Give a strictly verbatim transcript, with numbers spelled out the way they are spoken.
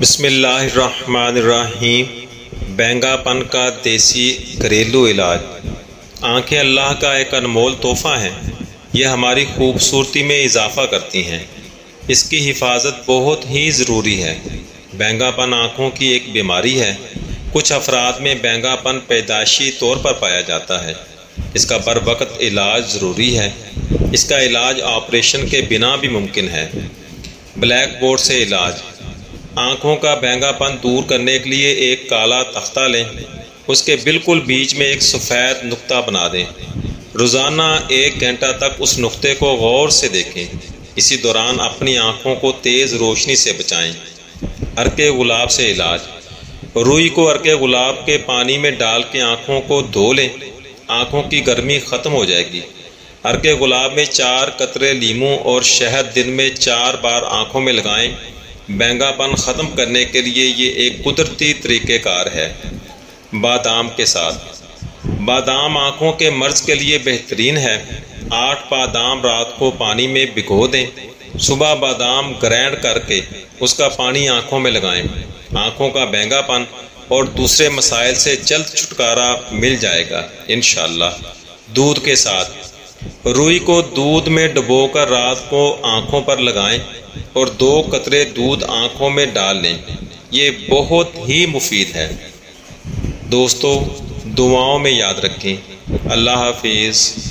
بسم اللہ الرحمن الرحیم۔ بینگا پن کا دیسی گھریلو علاج۔ آنکھیں اللہ کا ایک انمول تحفہ ہیں، یہ ہماری خوبصورتی میں اضافہ کرتی ہیں، اس کی حفاظت بہت ہی ضروری ہے۔ بینگا پن آنکھوں کی ایک بیماری ہے، کچھ افراد میں بینگا پن پیدائشی طور پر پایا جاتا ہے، اس کا بر وقت علاج ضروری ہے، اس کا علاج آپریشن کے بنا بھی ممکن ہے۔ بلیک بورڈ سے علاج۔ آنکھوں کا بینگا پن دور کرنے کے لیے ایک کالا تختہ لیں، اس کے بالکل بیچ میں ایک سفید نقطہ بنا دیں، روزانہ ایک گھنٹہ تک اس نقطے کو غور سے دیکھیں، اسی دوران اپنی آنکھوں کو تیز روشنی سے بچائیں۔ عرق گلاب سے علاج۔ روئی کو عرق گلاب کے پانی میں ڈال کے آنکھوں کو دھو لیں، آنکھوں کی گرمی ختم ہو جائے گی۔ عرق گلاب میں چار قطرے لیموں اور شہد دن میں چار بار آنکھوں میں لگائیں۔ بینگا پن ختم کرنے کے لیے یہ ایک قدرتی طریقہ کار ہے۔ بادام کے ساتھ۔ بادام آنکھوں کے مرض کے لیے بہترین ہے۔ آٹھ بادام رات کو پانی میں بھگو دیں، صبح بادام گرائنڈ کر کے اس کا پانی آنکھوں میں لگائیں، آنکھوں کا بینگا پن اور دوسرے مسائل سے جلد چھٹکارا مل جائے گا انشاءاللہ۔ دودھ کے ساتھ۔ روئی کو دودھ میں ڈبو کر رات کو آنکھوں پر لگائیں اور دو قطرے دودھ آنکھوں میں ڈال لیں، یہ بہت ہی مفید ہے۔ دوستو، دعاؤں میں یاد رکھیں۔ اللہ حافظ۔